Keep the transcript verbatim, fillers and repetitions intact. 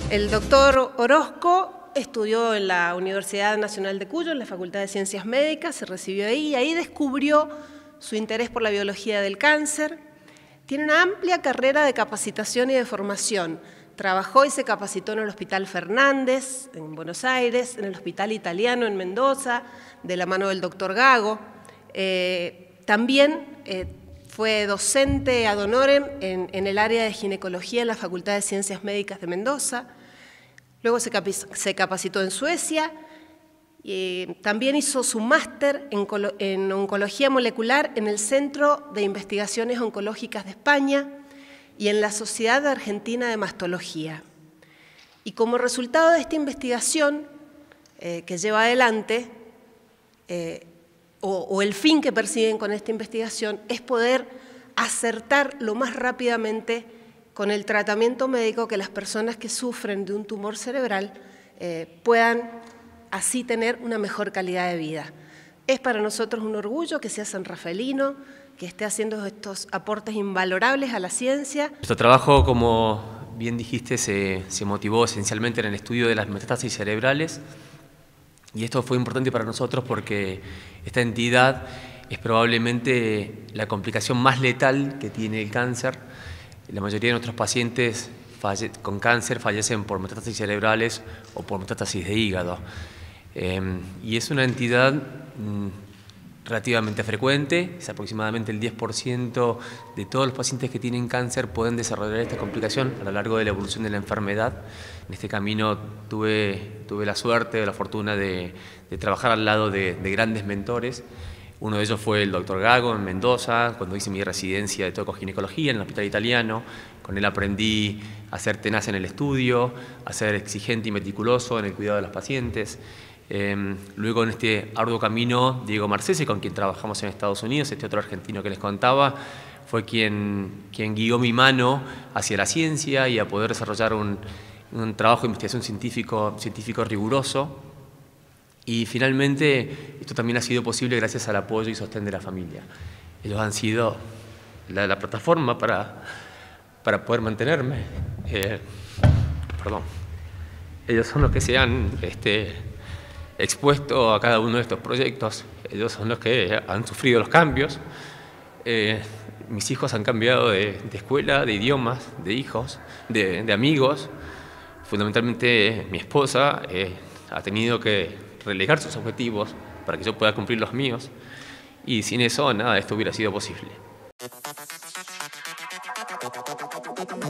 El doctor Orozco estudió en la Universidad Nacional de Cuyo, en la Facultad de Ciencias Médicas, se recibió ahí y ahí descubrió su interés por la biología del cáncer. Tiene una amplia carrera de capacitación y de formación. Trabajó y se capacitó en el Hospital Fernández, en Buenos Aires, en el Hospital Italiano en Mendoza, de la mano del doctor Gago. Eh, también eh, fue docente ad honorem en, en el área de ginecología en la Facultad de Ciencias Médicas de Mendoza. Luego se, se capacitó en Suecia. Y también hizo su máster en, en oncología molecular en el Centro de Investigaciones Oncológicas de España y en la Sociedad Argentina de Mastología. Y como resultado de esta investigación eh, que lleva adelante, eh, o, o el fin que persiguen con esta investigación, es poder acertar lo más rápidamente con el tratamiento médico que las personas que sufren de un tumor cerebral eh, puedan así tener una mejor calidad de vida. Es para nosotros un orgullo que sea sanrafaelino, que esté haciendo estos aportes invalorables a la ciencia. Nuestro trabajo, como bien dijiste, se, se motivó esencialmente en el estudio de las metástasis cerebrales, y esto fue importante para nosotros porque esta entidad es probablemente la complicación más letal que tiene el cáncer. La mayoría de nuestros pacientes falle, con cáncer fallecen por metástasis cerebrales o por metástasis de hígado. Eh, y es una entidad mm, relativamente frecuente, es aproximadamente el diez por ciento de todos los pacientes que tienen cáncer pueden desarrollar esta complicación a lo largo de la evolución de la enfermedad. En este camino tuve, tuve la suerte, la fortuna de, de trabajar al lado de, de grandes mentores. Uno de ellos fue el doctor Gago en Mendoza, cuando hice mi residencia de tocoginecología en el Hospital Italiano. Con él aprendí a ser tenaz en el estudio, a ser exigente y meticuloso en el cuidado de los pacientes. Eh, luego en este arduo camino, Diego Marcese, con quien trabajamos en Estados Unidos, este otro argentino que les contaba, fue quien, quien guió mi mano hacia la ciencia y a poder desarrollar un, un trabajo de investigación científico, científico riguroso. Y finalmente, esto también ha sido posible gracias al apoyo y sostén de la familia. Ellos han sido la, la plataforma para, para poder mantenerme. Eh, perdón. Ellos son los que se han este, expuesto a cada uno de estos proyectos. Ellos son los que han sufrido los cambios. Eh, mis hijos han cambiado de, de escuela, de idiomas, de hijos, de, de amigos. Fundamentalmente, mi esposa eh, ha tenido que relegar sus objetivos para que yo pueda cumplir los míos, y sin eso nada de esto hubiera sido posible.